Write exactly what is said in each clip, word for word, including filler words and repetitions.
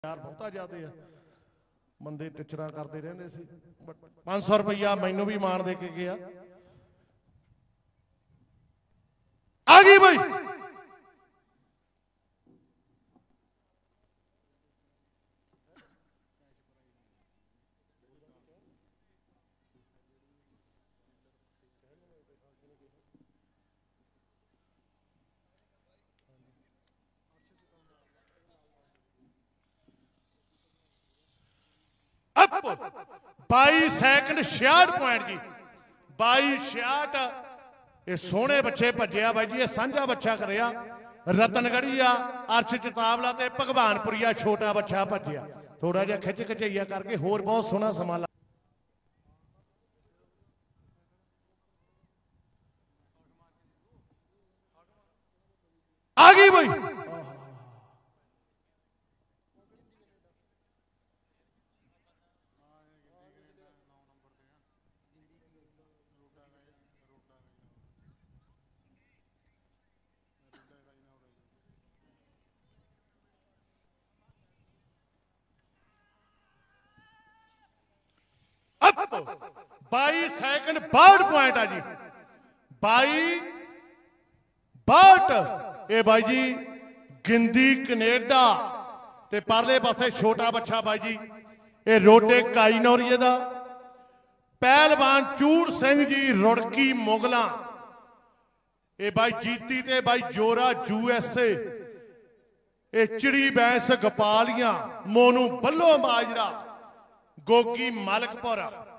यार बहुता ज्यादा है बंदे टिचर करते रहते सी पांच सौ रुपया मैनू भी मान दे के गया आ गई भाई बाई सैकंड छियाठ पॉइंट जी बाई छियाठ ये सोहने बच्चे भज्या बाई जी ये सांझा बच्चा करिया रतनगढ़िया अर्श चतावला ते भगवानपुरिया छोटा बच्चा भज्या थोड़ा जिहा खिच खचैया करके होर बहुत सोहना समा आ गई भाई बाई सैकंड बाहठ पॉइंट आ जी बाई बाहठ ये बाई जी गिंदी कनेडा ते परले पासे छोटा बच्चा बाई जी ये रोटे काईनौरीए दा पहलवान चूड़ सिंह जी रुड़की मुगला ये बाई जीती ते बाई जोरा यूएसए ये चिड़ी बैंस गपालियां मोनू बल्लो माजरा गोगी मालकपुर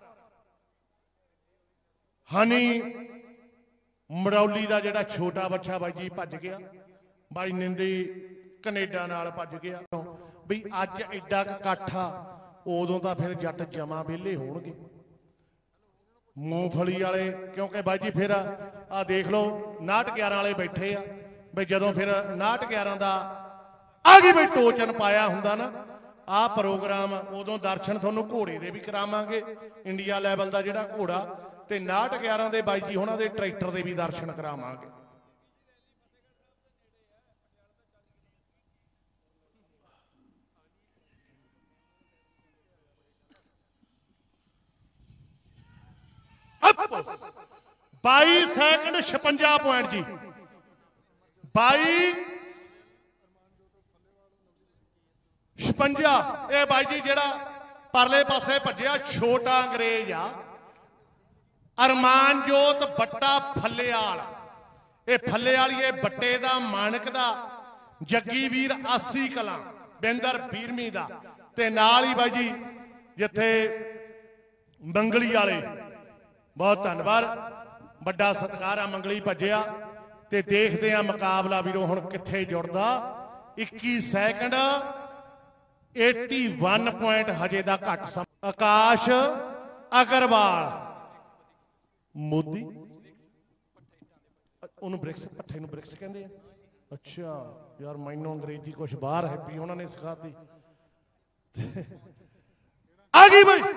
हनी मड़ौली का जिहड़ा छोटा बच्चा बाई जी भज गया बाई निंदी कनेडा नाल भज गया बई अज एडा काठा उदों तो फिर जट जमा वेले होणगे मूंगफली वाले क्योंकि बाई जी फिर आ देख लो नाट ग्यारह वाले बैठे आ बई जदों फिर नाट ग्यारह का आ गई बई टोचन पाया हुंदा ना आ प्रोग्राम उदों दर्शन तुहानूं घोड़े दे भी करावांगे इंडिया लैवल का जिहड़ा घोड़ा ते नाट ग्यारह दे बाई जी होणां दे ट्रैक्टर दे भी दर्शन करावांगे बाई सैकंड छपंजा पॉइंट जी बाई छपंजा ये बाई जी जिहड़ा परले पासे भज्जिया छोटा अंग्रेज आ अरमानजोत बट्टा फल्लेआल ये फल्लेआल ये बट्टे दा मानक दा जग्गी वीर आसी कलां बिंदर बीरमी दा ते नाल ही बाई जी जिथे मंगली वाले बहुत धन्नवाद बड़ा सत्कार आ मंगली भज्जिया ते देखते हैं मुकाबला वीरों हुण कित्थे जुड़दा इक्की सैकंड एटी वन पॉइंट हजे दा घट सम आकाश अग्रवाल मोदी उन्होंने ब्रिक्स भट्ठे नूं ब्रिक्स कहंदे आ अच्छा यार मैनूं अंग्रेजी कुछ बाहर हैप्पी उन्होंने सिखाती आ गई भाई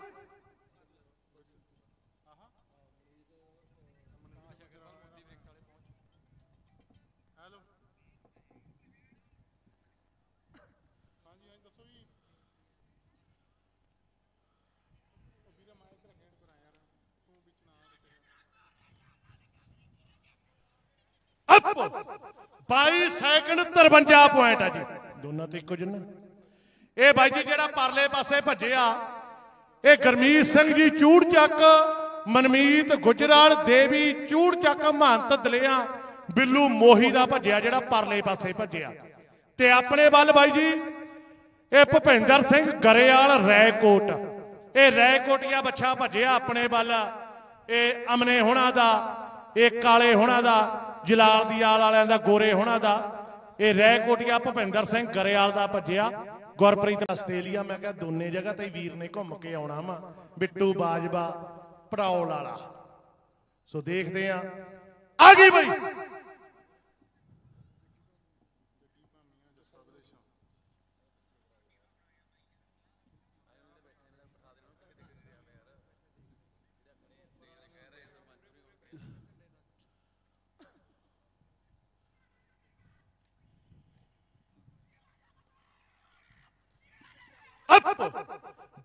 बाई सैकंड तिरवंजा पॉइंट है जी दोनों तो इको जिन्ना ये बाई जी जेड़ा परले पासे भज्जिया ये गुरमीत सिंह जी चूड़ चक मनमीत गुजराल देवी चूड़ चक महंत दलिया बिल्लू मोही का भज्जिया जेड़ा परले पासे भज्जिया ते अपने वल बाई जी ये भुपिंदर सिंह गरेवाल रैकोट ये रैकोटिया बच्चा भज्जिया अपने वल ये अमने होना दा ये काले होना दा जलाल दी आल वालियां दा गोरे होना दा ये रैकोटिया भुपिंदर सिंह गरेवाल दा भज्जिया गुरप्रीत आस्ट्रेलिया मैं क्या दोने जगह ते वीर ने घूम के आना वा बिट्टू बाजवा पड़ौल वाला सो देखते हैं आ गई भाई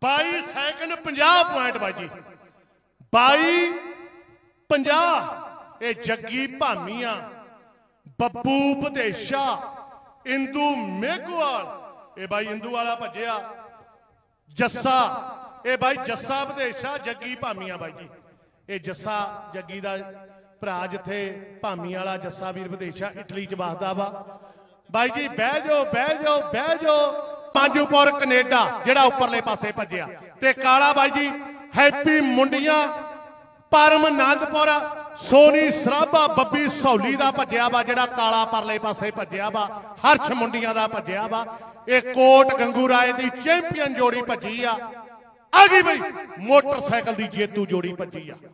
बाई सैकंड पंजाह पॉइंट बाजी बाई पंजाह ये जग्गी भामिया बब्बू भदेशा इंदू मेघवाल ये बाई इंदू वाला भजया जस्सा ये बाई जस्सा भदेशा जग्गी भामिया बाई जी ये जस्सा जग्गी दा भरा जिथे भामिया वाला जस्सा वीर भदेशा इटली च वसदा वा बाई जी बह जाओ बह जाओ बह जाओ मांजूपुर कनेडा जिहड़ा उपरले पासे भजया ते काला बाई जी हैप्पी मुंडिया परम आनंदपुर सोनी सराभा बब्बी सौली का भजया वा जिहड़ा काला परले पासे भजया वा हर्ष मुंडिया का भजया वा ये कोट गंगू राय की चैंपियन जोड़ी भजी आ आ गई बई मोटरसाइकिल की जेतू जोड़ी भजी आ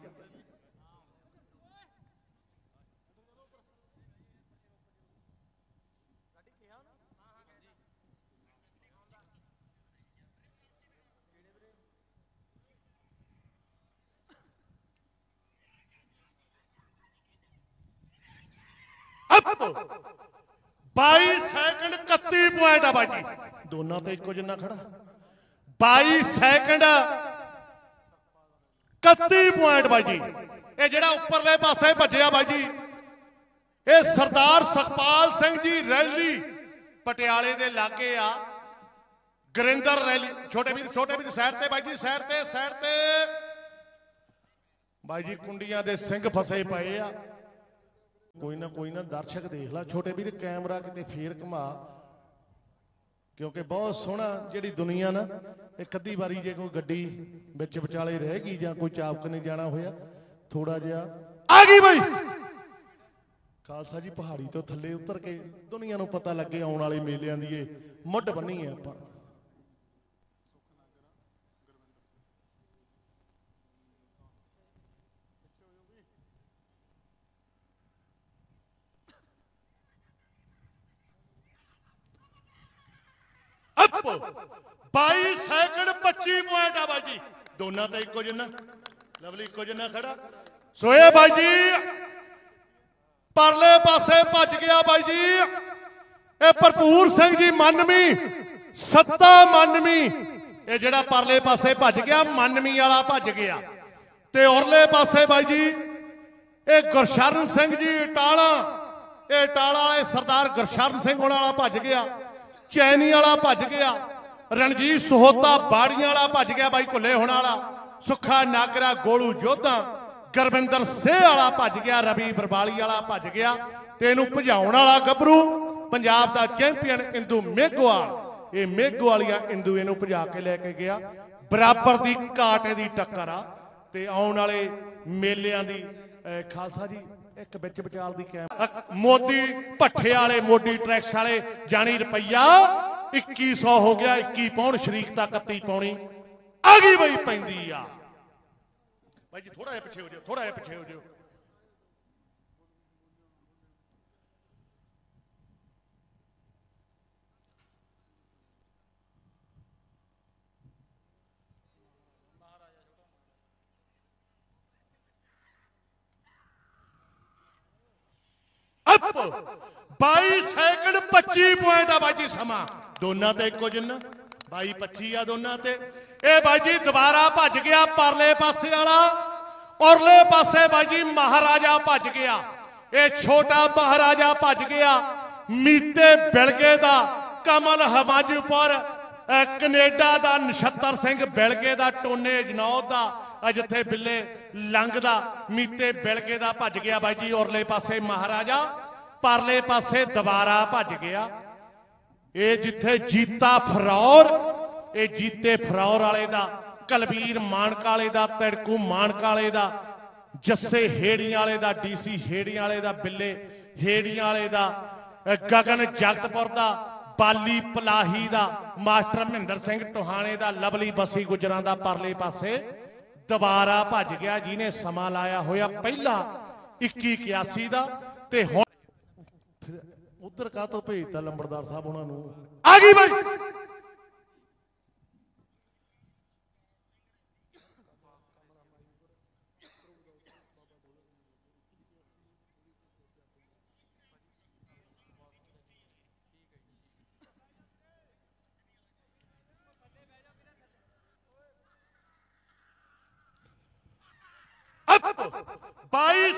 बाई सैकंड इकती पॉइंट आ बाजी दोनों तो इको जिन्ना खड़ा बाई सैकंड इकती पॉइंट बाजी ये जड़ा उपरले पासे भजया बाजी ये सरदार सुखपाल सिंह जी रैली पटियाले दे लागे आ गुरिंदर रैली छोटे भी छोटे भी सैर ते बाजी सैर ते सैर ते बाजी कुंडियां दे सिंह फसे पे आ कोई ना कोई ना दर्शक देख ला छोटे भी कैमरा किते फेर घुमा क्योंकि बहुत सोहना जी दुनिया ना एक अद्धी बारी जे कोई गड्डी बिच विचाले रह गई जां कोई चापक नहीं जाना होया थोड़ा जिहा आ गई बई खालसा जी पहाड़ी तो थले उतर के दुनिया नूं पता लगे आउण वाले मेलियां दी मुੱਢ बन्नी है आपां बाई सैकंड पच्ची पॉइंट आ बाजी दोनों तो इको जिन्ना लवली इको जिन्ना खड़ा सोए बाजी परले पासे भज गया बाजी ए भरपूर सिंह जी मानवी सत्ता मानवी ये जड़ा परले पासे भज गया मानवी वाला भज गया ते उरले पासे बाजी ए गुरशरण सिंह जी टाला ये टाला वाले सरदार गुरशरण सिंह वाला भज गया चैनी वाला भज गया रणजीत सहोता बाड़ियां वाला भज गया बाई घुले होने वाला सुखा नागरा गोलू जोधा गुरविंदर सिंह वाला भज गया रवि बरबाली वाला भज गया तेनू भजाउण वाला गभरू पंजाब का चैंपियन इंदू मेघवाल ये मेघवालिया इंदू इनू भजा के लैके गया बराबर की काटे की टक्कर आ ते आउण वाले मेलियां दी खालसा जी एक बिच विचाल दी कैम मोदी भट्ठे वाले मोदी ट्रैक्स वाले जानी रुपया इक्की सौ हो गया इक्की पौन शरीकता इकती पौनी आ गई बई पैंदी आ भाई जी थोड़ा जिहा पिछे हो जाओ थोड़ा जिहा पिछे हो जाओ बाई सैकंड पच्ची पॉइंट आ बाजी समा दोनों ते इको जिन्ना बाई पच्ची आ दोनों ते ए बाजी दोबारा भज गया परले पासे वाला औरले पासे बाजी महाराजा भज गया ये छोटा महाराजा भज गया मीते बिलगे दा कमल हमाजूपुर कनेडा दा नछत्तर सिंह बिलगे दा टोने जनौद दा जिथे बिल्ले लंघदा मीते बिलगे दा भज गया बाजी औरले पासे महाराजा परले पासे दोबारा भज गया ये जिथे जीता फरौर ये जीते फरौर वाले दा कलबीर मानक वाले दा तड़कू मानक वाले दा जस्से हेड़ियां वाले दा डीसी हेड़ियां वाले दा बिल्ले हेड़ियां वाले दा गगन जगतपुर दा बाली पलाही दा मास्टर महेंद्र सिंह टोहाने दा लवली बसी गुजरां दा परले पासे दोबारा भज गया जिन्हें समा लाया होया पहला इक्की इक्यासी दा ते हुण उधर का तो भेजता लंबड़दार साहब उन्होंने आ गई भाई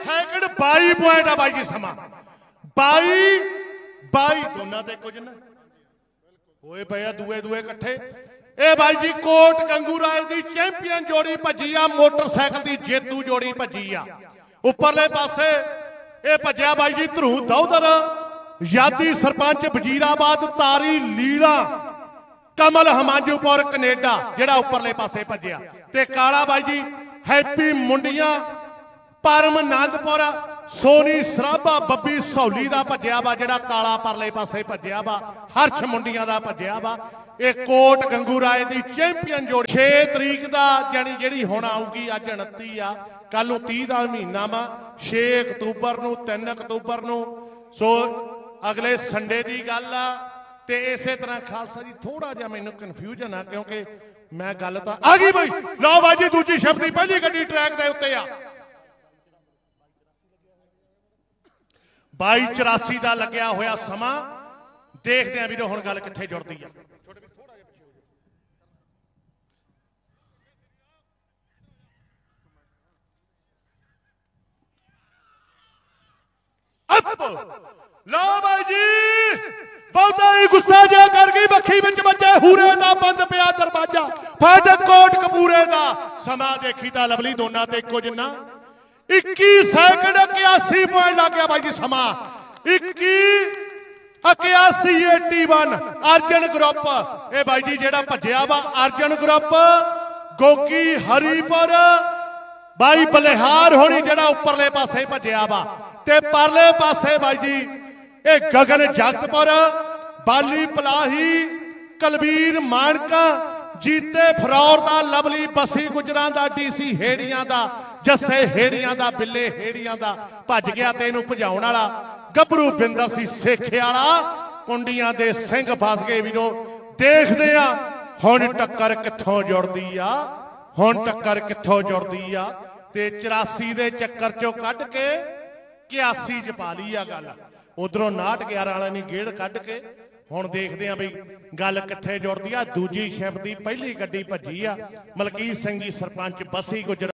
सैकंड बाई पॉइंट आ बाई जी समा बाई बाई दोनों ते कुछ ना होए पे दुए दुए कट्ठे ए बाई जी कोट गंगू राय दी चैंपियन जोड़ी भजी आ मोटरसाइकिल दी जेतू जोड़ी भजी आ उपरले पासे ए भज्या बाई जी धरू दौदर यादी सरपंच वजीराबाद तारी लीला कमल हमांजूपुर कनेडा जेड़ा उपरले पासे भज्या ते काला बाई जी हैप्पी मुंडिया परम आनंदपुर सोनी सराभा बब्बी सौली का भज्या वा जेड़ा काला परले पासे भज्या वा हर्ष मुंडिया का भज्या वा ये कोट गंगू राय की चैंपियन जोड़ी छे तरीक का जानी जी हुण आऊगी अज उनती आ कल नूं तीह का महीना वा छे अक्तूबर नूं तीन अक्तूबर नूं सो अगले संडे की गल आ ते इसे तरह खालसा जी थोड़ा जिहा मैनूं कन्फ्यूजन आ क्योंकि मैं गल तां आ गई बई लो बाई जी दूजी शिफ्ट की पहली गड्डी ट्रैक के उत्ते आ बाई चौरासी का लग्या होया समा देखते हैं वीरो हुण गल कित्थे जुड़दी है लो भाई जी बहुता ही गुस्सा जिहा कर गई बखी विच बजे हूरे दा बंद पिया दरवाजा फाटक कोट कपूरे दा समा देखी तां लवली दोना ते इक्को जिन्ना इक्की सैकंड इक्यासी पॉइंट लग गया भाई जी समा इक्की इक्यासी एटी वन अर्जन ग्रुप ए भाई जी जेड़ा भज्या वा अर्जन ग्रुप गोगी हरीपुर भाई बलिहार होनी जेड़ा उपरले पासे भज्या वा ते परले पासे भाई जी ए गगन जगतपुर बाली पलाही कलबीर मानका जीते फरौर दा लवली बसी गुजरां दा डीसी हेड़ियां दा जस्से हेड़ियां दा बिल्ले हेड़ियां दा भज गया ते इहनूं भजाउण वाला गभरू बिंदर सी सेखे वाला कुंडियां दे सिंह फस गए वीरो देखदे आ हुण टक्कर कित्थों जुड़दी आ हुण टक्कर कित्थों जुड़दी आ ते चौरासी दे चक्कर चों कढ के इक्यासी च पा ली आ गल उधरों नाट ग्यारह वाले ने गेड़ कढ के हुण देखदे आ बई गल कित्थे जुड़दी आ दूजी शिफ्ट दी पहली गड्डी भजी आ मलकीत सिंह जी सरपंच बसी गुजर